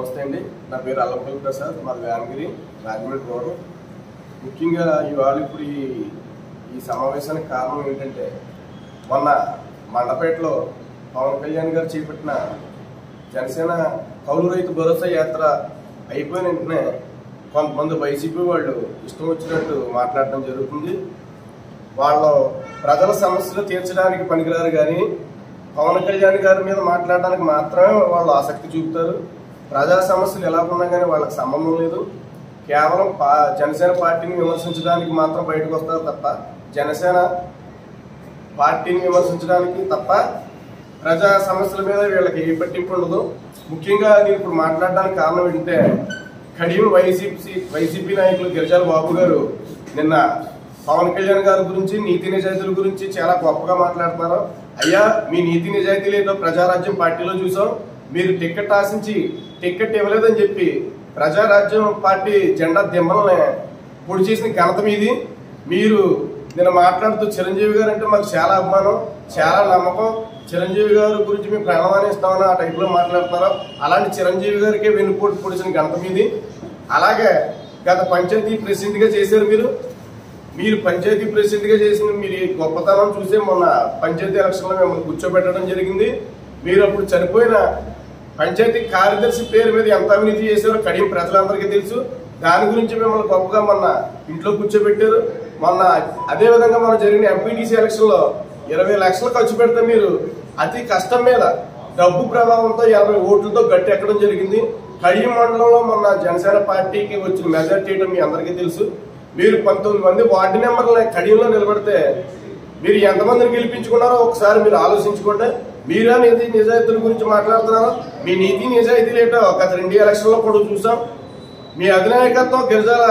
నమస్తే అండి. నా పేరు అల్లంపల్లి ప్రసాద్, మాది వేమగిరి, రాజమండ్రి రోడ్. ముఖ్యంగా ఇవాళ ఇప్పుడు ఈ సమావేశానికి కారణం ఏంటంటే, మొన్న మండపేటలో పవన్ కళ్యాణ్ గారు చేపట్టిన జనసేన కౌలు రైతు భరోసా యాత్ర అయిపోయిన వెంటనే కొంతమంది వైసీపీ వాళ్ళు ఇష్టం వచ్చినట్టు మాట్లాడడం జరుగుతుంది. వాళ్ళు ప్రజల సమస్యలు తీర్చడానికి పనికిరారు, కానీ పవన్ కళ్యాణ్ గారి మీద మాట్లాడడానికి మాత్రమే వాళ్ళు ఆసక్తి చూపుతారు. ప్రజా సమస్యలు ఎలా ఉన్నా కానీ వాళ్ళకి సంబంధం లేదు. కేవలం జనసేన పార్టీని విమర్శించడానికి మాత్రం బయటకు వస్తారు తప్ప, జనసేన పార్టీని విమర్శించడానికి తప్ప ప్రజా సమస్యల మీద వీళ్ళకి ఏ పట్టింపు ఉండదు. ముఖ్యంగా నేను ఇప్పుడు మాట్లాడడానికి కారణం ఏంటంటే, కడియం వైసీపీ నాయకులు గిరిజాల బాబు గారు నిన్న పవన్ కళ్యాణ్ గారి గురించి, నీతి నిజాయితీల గురించి చాలా గొప్పగా మాట్లాడుతున్నారు. అయ్యా, మీ నీతి నిజాయితీలు ఏంటో ప్రజారాజ్యం పార్టీలో చూసాం. మీరు టికెట్ ఆశించి టికెట్ ఇవ్వలేదని చెప్పి ప్రజారాజ్యం పార్టీ జెండా దిమ్మల్ని పొడి చేసిన ఘనత మీది. మీరు నిన్న మాట్లాడుతూ చిరంజీవి గారు అంటే మాకు చాలా అభిమానం, చాలా నమ్మకం, చిరంజీవి గారి గురించి మేము ప్రాణాన్ని ఇస్తామని ఆ టైప్లో మాట్లాడుతున్నారు. అలాంటి చిరంజీవి గారికి వెన్నుపోటు పొడిచిన ఘనత మీది. అలాగే గత పంచాయతీ ప్రెసిడెంట్గా చేశారు మీరు పంచాయతీ ప్రెసిడెంట్గా చేసిన మీరు గొప్పతనం చూసే మొన్న పంచాయతీ ఎలక్షన్లో మిమ్మల్ని కూర్చోబెట్టడం జరిగింది. మీరు అప్పుడు చనిపోయిన పంచాయతీ కార్యదర్శి పేరు మీద ఎంత అవినీతి చేశారో కడియం ప్రజలందరికీ తెలుసు. దాని గురించి మిమ్మల్ని గొప్పగా మొన్న ఇంట్లో కూర్చోబెట్టారు. మొన్న అదేవిధంగా మనం జరిగిన ఎంపీటీసీ ఎలక్షన్లో 20 లక్షలు ఖర్చు పెడితే మీరు అతి కష్టం మీద డబ్బు ప్రభావంతో 50 ఓట్లతో గట్టి ఎక్కడం జరిగింది. కడియం మండలంలో మొన్న జనసేన పార్టీకి వచ్చిన మెజార్టీ మీ అందరికీ తెలుసు. మీరు 19 మంది వార్డు నెంబర్లు కడియంలో నిలబడితే మీరు ఎంతమందిని గెలిపించుకున్నారో ఒకసారి మీరు ఆలోచించుకుంటే, మీరా నీతి నిజాయితీల గురించి మాట్లాడుతున్నారో, మీ నీతి నిజాయితీలు ఏంటో గత 2 ఎలక్షన్లో కూడా చూసాం. మీ అధినాయకత్వం గిరిజాల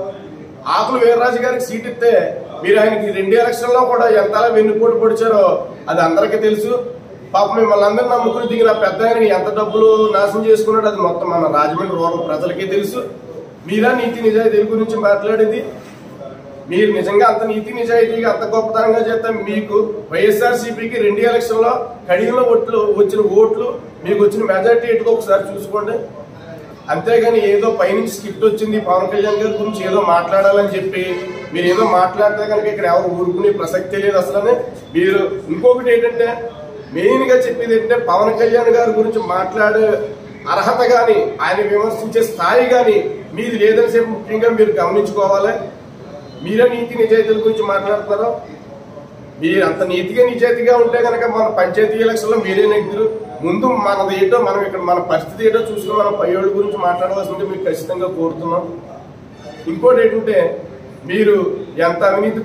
ఆకులు వీర్రాజు గారికి సీట్ ఇస్తే మీరు ఆయనకి 2 ఎలక్షన్లో కూడా ఎంతలా వెన్నుపోటు పొడిచారో అది అందరికీ తెలుసు. పాప మిమ్మల్ని అందరూ నమ్ముకుని దిగిన పెద్ద ఆయన ఎంత డబ్బులు నాశనం చేసుకున్నాడు అది మొత్తం మన రాజమండ్రి రూరల్ ప్రజలకే తెలుసు. మీరా నీతి నిజాయితీల గురించి మాట్లాడేది? మీరు నిజంగా అంత నీతి నిజాయితీగా అంత గొప్పతనంగా చేస్తే మీకు వైఎస్ఆర్సీపీకి 2 ఎలక్షన్లో కడియంలో వచ్చిన ఓట్లు, మీకు వచ్చిన మెజార్టీ ఏంటో ఒకసారి చూసుకోండి. అంతేగాని ఏదో పైనుంచి స్క్రిప్ట్ వచ్చింది పవన్ కళ్యాణ్ గారి గురించి ఏదో మాట్లాడాలని చెప్పి మీరు ఏదో మాట్లాడితే కనుక ఇక్కడ ఎవరు ఊరుకునే ప్రసక్తి లేదు అసలు. మీరు ఇంకొకటి ఏంటంటే, మెయిన్గా చెప్పేది ఏంటంటే, పవన్ కళ్యాణ్ గారి గురించి మాట్లాడే అర్హత కానీ ఆయన విమర్శించే స్థాయి కానీ మీది లేదని చెప్పి ముఖ్యంగా మీరు గమనించుకోవాలి. మీరే నీతి నిజాయితీల గురించి మాట్లాడుతున్నారో, మీరు అంత నీతిగా నిజాయితీగా ఉంటే కనుక మన పంచాయతీ ఎలక్షన్లో మీరే నెగ్గురు. ముందు మనది ఏంటో, మనం ఇక్కడ మన పరిస్థితి ఏంటో చూసుకుని మనం పయ్యోళ్ళ గురించి మాట్లాడవలసిందే మీకు ఖచ్చితంగా కోరుతున్నాం. ఇంకోటి ఏంటంటే, మీరు ఎంత అవినీతి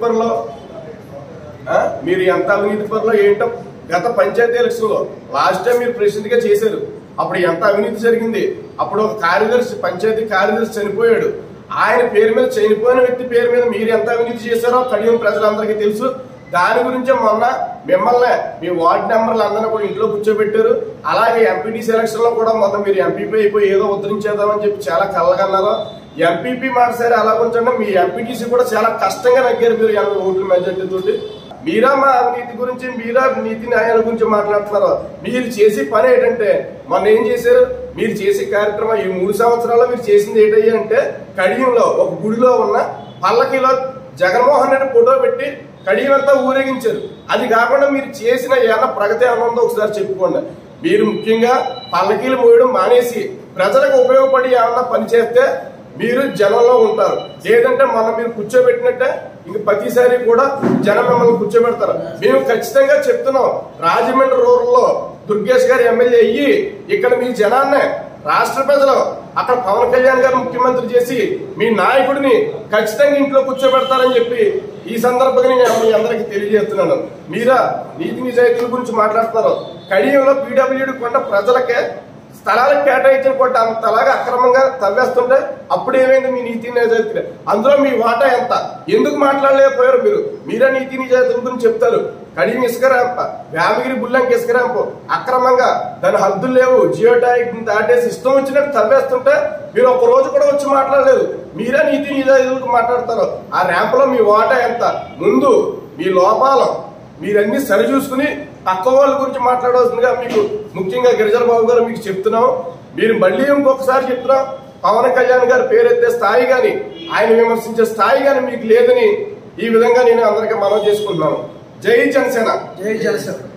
పరులో ఏంటో గత పంచాయతీ ఎలక్షన్లో లాస్ట్ టైం మీరు ప్రెసిడెంట్గా చేశారు. అప్పుడు ఎంత అవినీతి జరిగింది. అప్పుడు ఒక పంచాయతీ కార్యదర్శి చనిపోయాడు. ఆయన పేరు మీద, చనిపోయిన వ్యక్తి పేరు మీద మీరు ఎంత అవినీతి చేశారో కడియం ప్రజలందరికీ తెలుసు. దాని గురించే మొన్న మిమ్మల్ని మీ వార్డు నెంబర్లు అందరినీ కూడా ఇంట్లో కూర్చోబెట్టారు. అలాగే ఎంపీటీసీ ఎలక్షన్ లో కూడా మొన్న మీరు ఎంపీపీ అయిపోయి ఏదో ఉద్ధరించేద్దామని చెప్పి చాలా కళ్ళగన్నారు. ఎంపీపీ మాట సరే అలా కొంచెం మీ ఎంపీటీసీ కూడా చాలా కష్టంగా నగ్గారు మీరు 50 ఓట్ల మెజార్టీ తోటి. మీరా మా అవినీతి గురించి, మీరా నీతి న్యాయాల గురించి మాట్లాడుతున్నారు. మీరు చేసే పని ఏంటంటే, మొన్న ఏం చేశారు? మీరు చేసే కార్యక్రమం ఈ 3 సంవత్సరాల్లో మీరు చేసింది ఏంటయ్యా అంటే, కడియంలో ఒక గుడిలో ఉన్న పల్లకిలో జగన్మోహన్ రెడ్డి ఫోటో పెట్టి కడియం అంతా ఊరేగించారు. అది కాకుండా మీరు చేసిన ఏమన్నా ప్రగతి ఏమన్నా ఒకసారి చెప్పుకోండి. మీరు ముఖ్యంగా పల్లకీలు మోయడం మానేసి ప్రజలకు ఉపయోగపడి ఏమన్నా పని చేస్తే మీరు జనంలో ఉంటారు. లేదంటే మనం మీరు కూర్చోబెట్టినట్టే ఇంక ప్రతిసారి కూడా జనం మిమ్మల్ని కూర్చోబెడతారు. మేము ఖచ్చితంగా చెప్తున్నాం, రాజమండ్రి రూరల్లో దుర్గేష్ గారు ఎమ్మెల్యే అయ్యి ఇక్కడ మీ జనాన్నే, రాష్ట్ర ప్రజలు అక్కడ పవన్ కళ్యాణ్ గారు ముఖ్యమంత్రి చేసి మీ నాయకుడిని ఖచ్చితంగా ఇంట్లో కూర్చోబెడతారని చెప్పి ఈ సందర్భంగా నేను మీ అందరికీ తెలియజేస్తున్నాను. మీరా నీతి నిజాయితీల గురించి మాట్లాడుతున్నారు. కడియంలో పీడబ్ల్యూడీ కొండ ప్రజలకే స్థలాలకు కేటాయించిన కొట్టి అంతలాగా అక్రమంగా తవ్వేస్తుంటే అప్పుడు ఏమైంది మీ నీతి నిజాయితీ? అందులో మీ వాటా ఎంత? ఎందుకు మాట్లాడలేకపోయారు మీరు? మీరే నీతి నిజాయితీల గురించి చెప్తారు. కడియం ఇసుక ర్యాంప్, వేమగిరి బుల్లంకి ఇసుక ర్యాంప్ అక్రమంగా, దాని హద్దులు లేవు, జియో ట్యాగ్ దాటేసి ఇష్టం వచ్చినట్టు తవ్వేస్తుంటే మీరు ఒక రోజు కూడా వచ్చి మాట్లాడలేదు. మీరే నీతి నిజాయితీలకు మాట్లాడతారు. ఆ ర్యాంప్ లో మీ వాటా ఎంత? ముందు మీ లోపాలు మీరన్నీ సరి చూసుకుని పక్క వాళ్ళ గురించి మాట్లాడవలసిందిగా మీకు ముఖ్యంగా గిరిజల బాబు గారు మీకు చెప్తున్నాం. మీరు మళ్ళీ ఇంకొకసారి చెప్తున్నాం, పవన్ కళ్యాణ్ గారి పేరెత్తే స్థాయి కానీ ఆయన విమర్శించే స్థాయి కానీ మీకు లేదని ఈ విధంగా నేను అందరికీ మనవి చేసుకుంటున్నాను. జై జనసేన. జై జనసేన.